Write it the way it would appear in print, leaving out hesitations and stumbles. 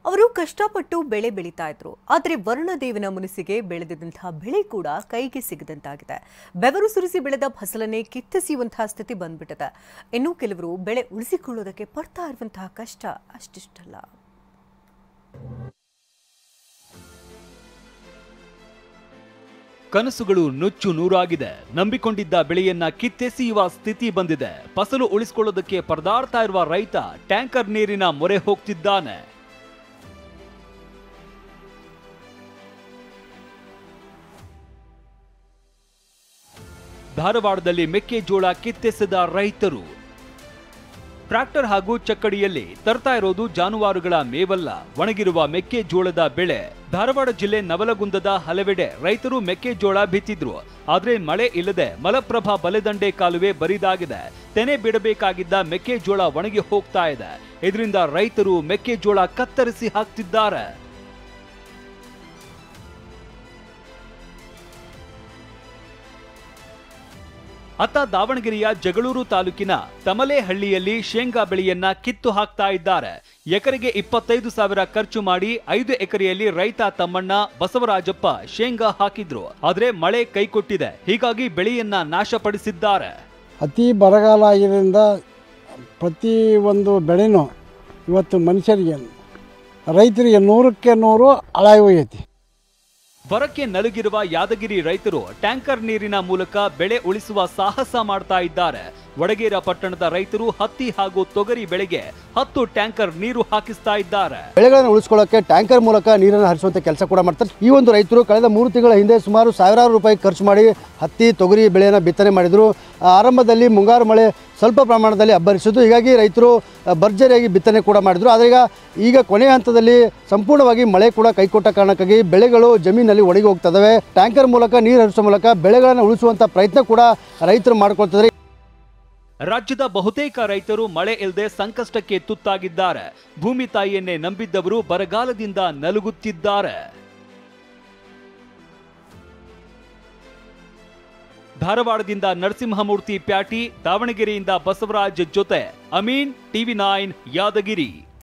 ಅವರು ಕಷ್ಟಪಟ್ಟು ಬೆಳೆ ಬೆಳೀತಾ ಇದ್ರು. ಆದರೆ ವರ್ಣದೇವನ ಮುನಿಸಿಗೆ ಬೆಳೆದಿದ್ದಂತಹ ಬೆಳೆ ಕೂಡ ಕೈಗೆ ಸಿಗದಂತಾಗಿದೆ. ಬೆವರು ಸುರಿಸಿ ಬೆಳೆದ ಫಸಲನ್ನೇ ಕಿತ್ತೆಸೆಯುವಂತಹ ಸ್ಥಿತಿ ಬಂದ್ಬಿಟ್ಟಿದೆ. ಇನ್ನು ಕೆಲವರು ಬೆಳೆ ಉಳಿಸಿಕೊಳ್ಳೋದಕ್ಕೆ ಪಡ್ತಾ ಇರುವಂತಹ ಕಷ್ಟ ಅಷ್ಟಿಷ್ಟಲ್ಲ. ಕನಸುಗಳು ನುಚ್ಚು ನೂರಾಗಿದೆ. ನಂಬಿಕೊಂಡಿದ್ದ ಬೆಳೆಯನ್ನ ಕಿತ್ತೆಸೆಯುವ ಸ್ಥಿತಿ ಬಂದಿದೆ. ಫಸಲು ಉಳಿಸಿಕೊಳ್ಳೋದಕ್ಕೆ ಪರದಾಡ್ತಾ ಇರುವ ರೈತ ಟ್ಯಾಂಕರ್ ನೀರಿನ ಮೊರೆ ಹೋಗ್ತಿದ್ದಾನೆ. ಧಾರವಾಡದಲ್ಲಿ ಮೆಕ್ಕೆಜೋಳ ಕಿತ್ತೆಸೆದ ರೈತರು. ಟ್ರ್ಯಾಕ್ಟರ್ ಹಾಗೂ ಚಕ್ಕಡಿಯಲ್ಲಿ ತರ್ತಾ ಇರೋದು ಜಾನುವಾರುಗಳ ಮೇವಲ್ಲ, ಒಣಗಿರುವ ಮೆಕ್ಕೆಜೋಳದ ಬೆಳೆ. ಧಾರವಾಡ ಜಿಲ್ಲೆ ನವಲಗುಂದದ ಹಲವೆಡೆ ರೈತರು ಮೆಕ್ಕೆಜೋಳ ಬಿತ್ತಿದ್ರು. ಆದ್ರೆ ಮಳೆ ಇಲ್ಲದೆ ಮಲಪ್ರಭಾ ಬಲೆದಂಡೆ ಕಾಲುವೆ ಬರಿದಾಗಿದೆ. ತೆನೆ ಬಿಡಬೇಕಾಗಿದ್ದ ಮೆಕ್ಕೆಜೋಳ ಒಣಗಿ ಹೋಗ್ತಾ ಇದೆ. ಇದರಿಂದ ರೈತರು ಮೆಕ್ಕೆಜೋಳ ಕತ್ತರಿಸಿ ಹಾಕ್ತಿದ್ದಾರೆ. ಅತ್ತ ದಾವಣಗೆರೆಯ ಜಗಳೂರು ತಾಲೂಕಿನ ತಮಲೇಹಳ್ಳಿಯಲ್ಲಿ ಶೇಂಗಾ ಬೆಳೆಯನ್ನ ಕಿತ್ತು ಹಾಕ್ತಾ ಇದ್ದಾರೆ. ಎಕರೆಗೆ 25,000 ಖರ್ಚು ಮಾಡಿ 5 ಎಕರೆಯಲ್ಲಿ ರೈತ ತಮ್ಮಣ್ಣ ಬಸವರಾಜಪ್ಪ ಶೇಂಗಾ ಹಾಕಿದ್ರು. ಆದ್ರೆ ಮಳೆ ಕೈಕೊಟ್ಟಿದೆ. ಹೀಗಾಗಿ ಬೆಳೆಯನ್ನ ನಾಶಪಡಿಸಿದ್ದಾರೆ. ಅತಿ ಬರಗಾಲ ಆಗಿದ್ದರಿಂದ ಪ್ರತಿ ಒಂದು ಬೆಳೆನೂ ಇವತ್ತು ಮನುಷ್ಯರಿಗೆ ರೈತರಿಗೆ 100ಕ್ಕೆ 100 ಹಾಳಾಗಿ ಹೋಗೈತಿ. ಬರಕ್ಕೆ ನಲುಗಿರುವ ಯಾದಗಿರಿ ರೈತರು ಟ್ಯಾಂಕರ್ ನೀರಿನ ಮೂಲಕ ಬೆಳೆ ಉಳಿಸುವ ಸಾಹಸ ಮಾಡ್ತಾ ಇದ್ದಾರೆ. ವಡಗೇರ ಪಟ್ಟಣದ ರೈತರು ಹತ್ತಿ ಹಾಗೂ ತೊಗರಿ ಬೆಳೆಗೆ 10 ಟ್ಯಾಂಕರ್ ನೀರು ಹಾಕಿಸ್ತಾ ಇದ್ದಾರೆ. ಬೆಳೆಗಳನ್ನು ಉಳಿಸಿಕೊಳ್ಳಕ್ಕೆ ಟ್ಯಾಂಕರ್ ಮೂಲಕ ನೀರನ್ನು ಹರಿಸುವಂತ ಕೆಲಸ ಕೂಡ ಮಾಡ್ತಾರೆ. ಈ ಒಂದು ರೈತರು ಕಳೆದ 3 ತಿಂಗಳ ಹಿಂದೆ ಸುಮಾರು ಸಾವಿರಾರು ರೂಪಾಯಿ ಖರ್ಚು ಮಾಡಿ ಹತ್ತಿ ತೊಗರಿ ಬೆಳೆಯನ್ನು ಬಿತ್ತನೆ ಮಾಡಿದ್ರು. ಆರಂಭದಲ್ಲಿ ಮುಂಗಾರು ಮಳೆ ಸ್ವಲ್ಪ ಪ್ರಮಾಣದಲ್ಲಿ ಅಬ್ಬರಿಸಿದ್ದು, ಹೀಗಾಗಿ ರೈತರು ಭರ್ಜರಿಯಾಗಿ ಬಿತ್ತನೆ ಕೂಡ ಮಾಡಿದ್ರು. ಆದರೆ ಈಗ ಕೊನೆಯ ಹಂತದಲ್ಲಿ ಸಂಪೂರ್ಣವಾಗಿ ಮಳೆ ಕೂಡ ಕೈಕೊಟ್ಟ ಕಾರಣಕ್ಕಾಗಿ ಬೆಳೆಗಳು ಜಮೀನಲ್ಲಿ ಒಣಗಿ ಹೋಗ್ತದವೆ. ಟ್ಯಾಂಕರ್ ಮೂಲಕ ನೀರು ಹರಿಸುವ ಮೂಲಕ ಬೆಳೆಗಳನ್ನು ಉಳಿಸುವಂತ ಪ್ರಯತ್ನ ಕೂಡ ರೈತರು ಮಾಡ್ಕೊಳ್ತಿದ್ದಾರೆ. ರಾಜ್ಯದ ಬಹುತೇಕ ರೈತರು ಮಳೆ ಇಲ್ಲದೆ ಸಂಕಷ್ಟಕ್ಕೆ ತುತ್ತಾಗಿದ್ದಾರೆ. ಭೂಮಿ ತಾಯಿಯನ್ನೇ ನಂಬಿದ್ದವರು ಬರಗಾಲದಿಂದ ನಲುಗುತ್ತಿದ್ದಾರೆ. ಧಾರವಾಡದಿಂದ ನರಸಿಂಹಮೂರ್ತಿ ಪ್ಯಾಟಿ, ದಾವಣಗೆರೆಯಿಂದ ಬಸವರಾಜ್ ಜೊತೆ ಅಮೀನ್, ಟಿವಿ9 ಯಾದಗಿರಿ.